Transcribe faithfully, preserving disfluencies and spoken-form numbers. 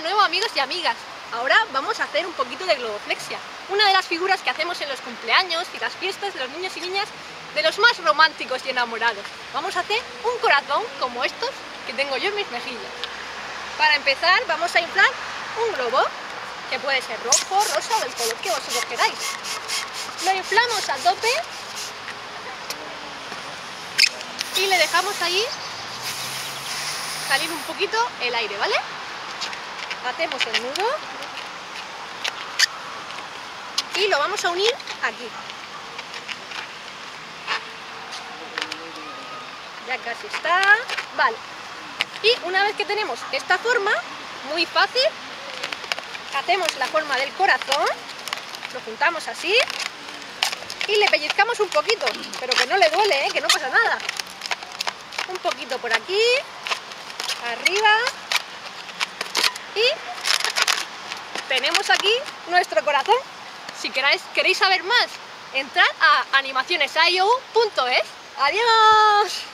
nuevo, amigos y amigas. Ahora vamos a hacer un poquito de globoflexia, una de las figuras que hacemos en los cumpleaños y las fiestas de los niños y niñas, de los más románticos y enamorados. Vamos a hacer un corazón como estos que tengo yo en mis mejillas. Para empezar vamos a inflar un globo, que puede ser rojo, rosa o el color que vosotros queráis. Lo inflamos a tope y le dejamos ahí salir un poquito el aire, ¿vale? Hacemos el nudo y lo vamos a unir aquí. Ya casi está. Vale. Y una vez que tenemos esta forma, muy fácil, hacemos la forma del corazón, lo juntamos así y le pellizcamos un poquito, pero que no le duele, ¿eh? Que no pasa nada. Un poquito por aquí, arriba, y tenemos aquí nuestro corazón. Si queréis, queréis saber más, entrad a animaciones punto i o punto es. ¡Adiós!